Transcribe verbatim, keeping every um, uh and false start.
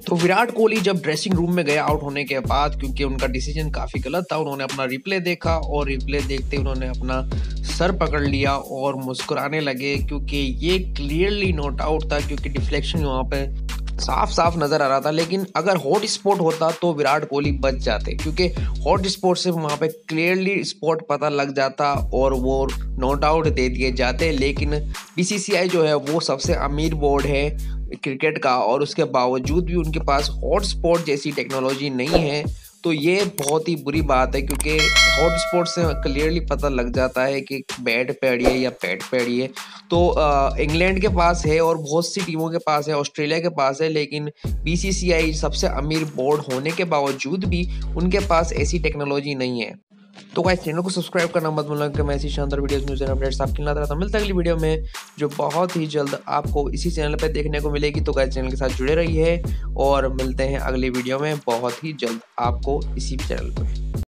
तो विराट कोहली जब dressing room में गया आउट होने के बाद, क्योंकि उनका डिसीजन काफ़ी गलत था, उन्होंने अपना रिप्ले देखा और रिप्ले देखते उन्होंने अपना सर पकड़ लिया और मुस्कुराने लगे, क्योंकि ये क्लियरली नॉट आउट था, क्योंकि डिफ्लेक्शन वहाँ पे साफ साफ नज़र आ रहा था। लेकिन अगर हॉट स्पॉट होता तो विराट कोहली बच जाते, क्योंकि हॉट स्पॉट से वहाँ पे क्लियरली स्पॉट पता लग जाता और वो नॉट आउट दे दिए जाते। लेकिन बीसीसीआई जो है वो सबसे अमीर बोर्ड है क्रिकेट का, और उसके बावजूद भी उनके पास हॉट स्पॉट जैसी टेक्नोलॉजी नहीं है। तो ये बहुत ही बुरी बात है, क्योंकि हॉट स्पॉट से क्लियरली पता लग जाता है कि बैट पैड़ी है या पैट पैड़ी है। तो इंग्लैंड के पास है और बहुत सी टीमों के पास है, ऑस्ट्रेलिया के पास है, लेकिन बीसीसीआई सबसे अमीर बोर्ड होने के बावजूद भी उनके पास ऐसी टेक्नोलॉजी नहीं है। तो गाइस चैनल को सब्सक्राइब करना मत भूलना, कि मैं ऐसी शानदार वीडियोस न्यूज़ एंड अपडेट्स आपके लिए लाता रहता हूं। मिलता है अगली वीडियो में, जो बहुत ही जल्द आपको इसी चैनल पे देखने को मिलेगी। तो गाइस चैनल के साथ जुड़े रहिए और मिलते हैं अगली वीडियो में बहुत ही जल्द आपको इसी चैनल पर।